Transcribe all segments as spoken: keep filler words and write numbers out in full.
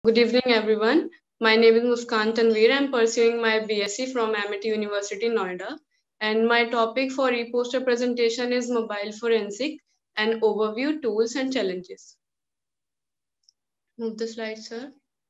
Good evening, everyone. My name is Muskan Tanveer. I'm pursuing my B S c from Amity University, Noida. And my topic for e-poster presentation is mobile forensic and overview tools and challenges. Move the slide, sir.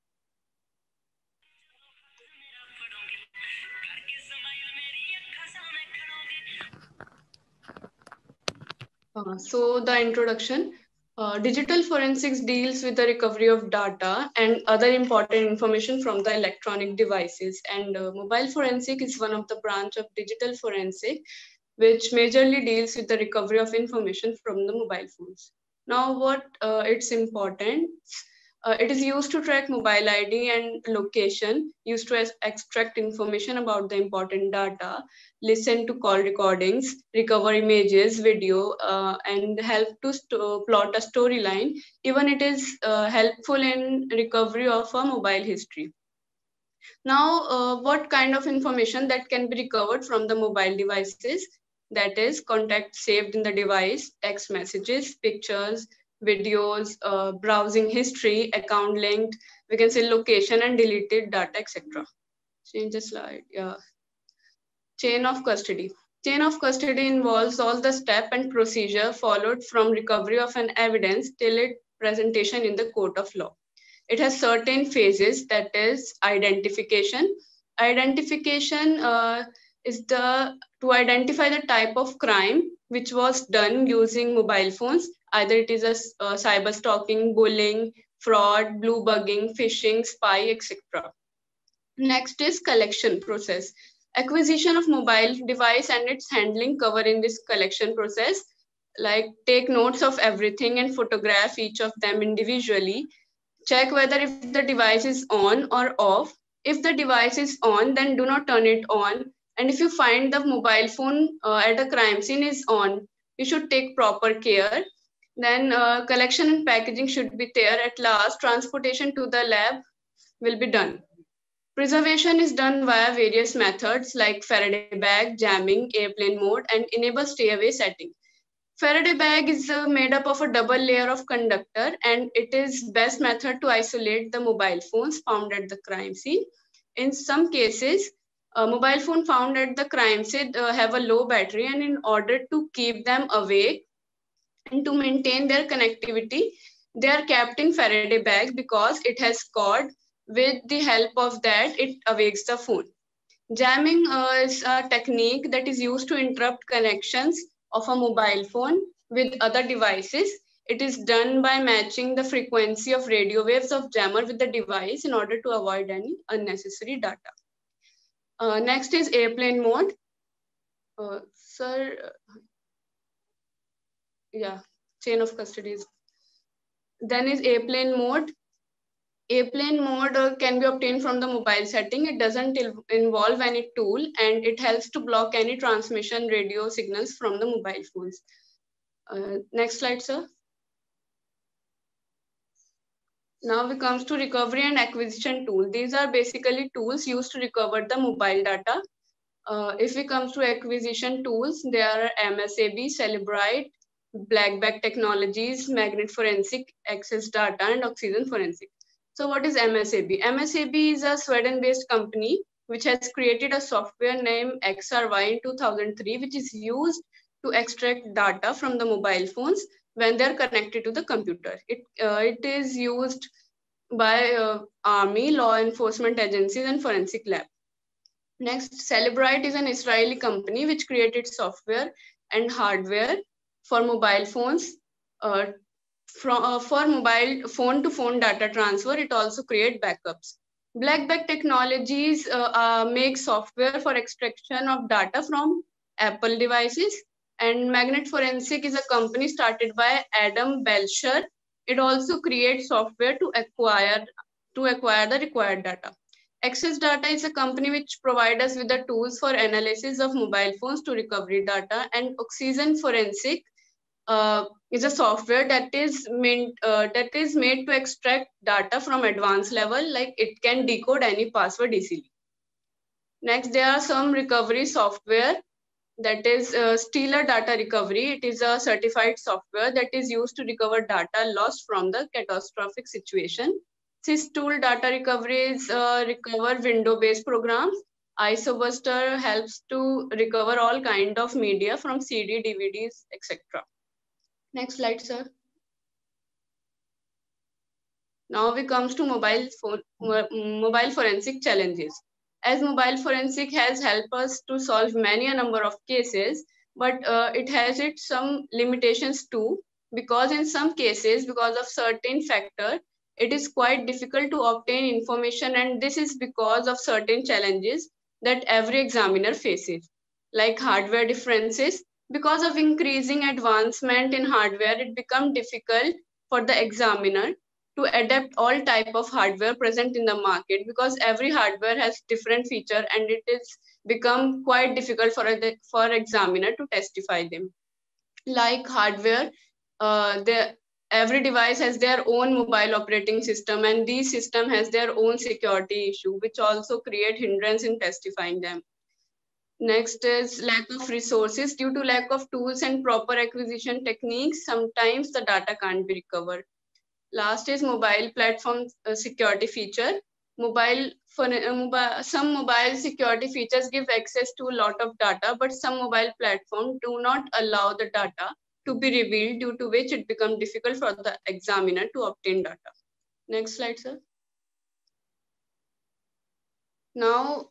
Uh, so the introduction. Uh, digital forensics deals with the recovery of data and other important information from the electronic devices. And uh, mobile forensic is one of the branch of digital forensic, which majorly deals with the recovery of information from the mobile phones. Now, what uh, it's important, uh, it is used to track mobile I D and location, used to extract information about the important data, listen to call recordings, recover images, video, uh, and help to st- plot a storyline. Even it is uh, helpful in recovery of a mobile history. Now, uh, what kind of information that can be recovered from the mobile devices? That is contacts saved in the device, text messages, pictures, videos, uh, browsing history, account linked, we can say location and deleted data, et cetera. Change the slide. Yeah. Chain of custody. Chain of custody involves all the step and procedure followed from recovery of an evidence till its presentation in the court of law. It has certain phases, that is identification. Identification uh, is the to identify the type of crime which was done using mobile phones. Either it is a uh, cyber stalking, bullying, fraud, blue bugging, phishing, spy, et cetera. Next is collection process. Acquisition of mobile device and its handling cover in this collection process. Like take notes of everything and photograph each of them individually. Check whether if the device is on or off. If the device is on, then do not turn it on. And if you find the mobile phone uh, at a crime scene is on, you should take proper care. Then uh, collection and packaging should be there. At last, transportation to the lab will be done. Preservation is done via various methods like Faraday bag, jamming, airplane mode, and enable stay away setting. Faraday bag is uh, made up of a double layer of conductor, and it is best method to isolate the mobile phones found at the crime scene. In some cases, a mobile phone found at the crime scene uh, have a low battery, and in order to keep them awake and to maintain their connectivity, they are kept in Faraday bag because it has cord. With the help of that, it awakes the phone. Jamming uh, is a technique that is used to interrupt connections of a mobile phone with other devices. It is done by matching the frequency of radio waves of jammer with the device in order to avoid any unnecessary data. Uh, next is airplane mode. Uh, sir, yeah, chain of custody. Then is airplane mode. Airplane mode uh, can be obtained from the mobile setting. It doesn't involve any tool and it helps to block any transmission radio signals from the mobile phones. Uh, next slide, sir. Now we comes to recovery and acquisition tool. These are basically tools used to recover the mobile data. Uh, if we comes to acquisition tools, there are M S A B, Cellebrite, Blackback Technologies, Magnet Forensic, Access Data, and Oxygen Forensic. So what is M S A B? M S A B is a Sweden-based company which has created a software named X R Y in two thousand three, which is used to extract data from the mobile phones when they're connected to the computer. It, uh, it is used by uh, army, law enforcement agencies, and forensic lab. Next, Cellebrite is an Israeli company which created software and hardware for mobile phones. Uh, from, uh, for mobile phone to phone data transfer, it also creates backups. Blackback Technologies uh, uh, make software for extraction of data from Apple devices. And Magnet Forensic is a company started by Adam Belcher. It also creates software to acquire to acquire the required data. Access Data is a company which provides us with the tools for analysis of mobile phones to recovery data, and Oxygen Forensic uh, is a software that is meant uh, that is made to extract data from advanced level, like it can decode any password easily. Next, there are some recovery software, that is uh, Stellar Data Recovery. It is a certified software that is used to recover data lost from the catastrophic situation. Systool data recovery is uh, recover window-based programs. ISOBuster helps to recover all kind of media from C D, D V Ds, et cetera. Next slide, sir. Now we comes to mobile phone, mobile forensic challenges. As mobile forensic has helped us to solve many a number of cases, but uh, it has its some limitations too, because in some cases, because of certain factor, it is quite difficult to obtain information, and this is because of certain challenges that every examiner faces, like hardware differences. Because of increasing advancement in hardware, it becomes difficult for the examiner to adapt all type of hardware present in the market, because every hardware has different feature and it is become quite difficult for a for examiner to testify them. Like hardware, uh, the every device has their own mobile operating system, and these system has their own security issue, which also create hindrance in testifying them. Next is lack of resources. Due to lack of tools and proper acquisition techniques, sometimes the data can't be recovered. Last is mobile platform uh, security feature. Mobile, for, uh, mobile, some mobile security features give access to a lot of data, but some mobile platforms do not allow the data to be revealed, due to which it becomes difficult for the examiner to obtain data. Next slide, sir. Now,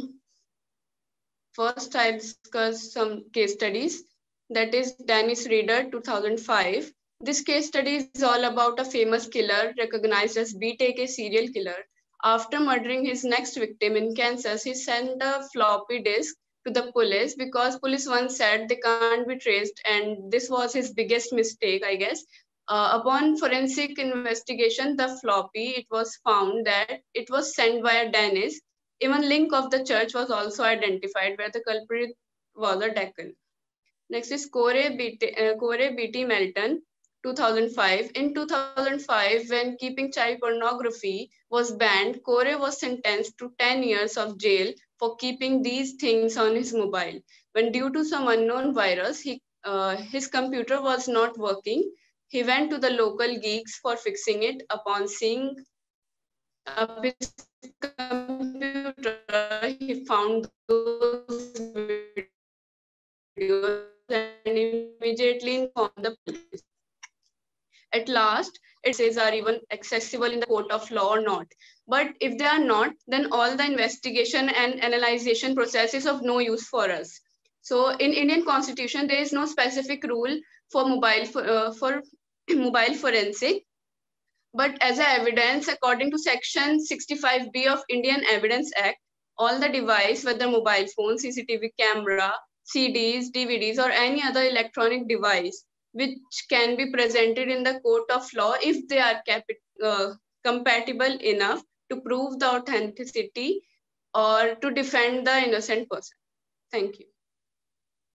first I discuss some case studies. That is Dennis Rader, two thousand five. This case study is all about a famous killer recognized as B T K serial killer. After murdering his next victim in Kansas, he sent a floppy disk to the police because police once said they can't be traced, and this was his biggest mistake, I guess. Uh, upon forensic investigation, the floppy, it was found that it was sent by a Dennis. Even link of the church was also identified where the culprit was a deacon. Next is Corey B T, uh, Corey B T Melton, two thousand five. In two thousand five, when keeping child pornography was banned, Corey was sentenced to ten years of jail for keeping these things on his mobile. When due to some unknown virus, he, uh, his computer was not working, he went to the local geeks for fixing it. Upon seeing up his computer, he found those videos and immediately informed the police. At last, it says are even accessible in the court of law or not. But if they are not, then all the investigation and analyzation process is of no use for us. So in Indian Constitution, there is no specific rule for mobile for, uh, for mobile forensic. But as a evidence, according to Section sixty-five B of Indian Evidence Act, all the device, whether mobile phone, C C T V camera, C Ds, D V Ds, or any other electronic device, which can be presented in the court of law if they are uh, compatible enough to prove the authenticity or to defend the innocent person. Thank you.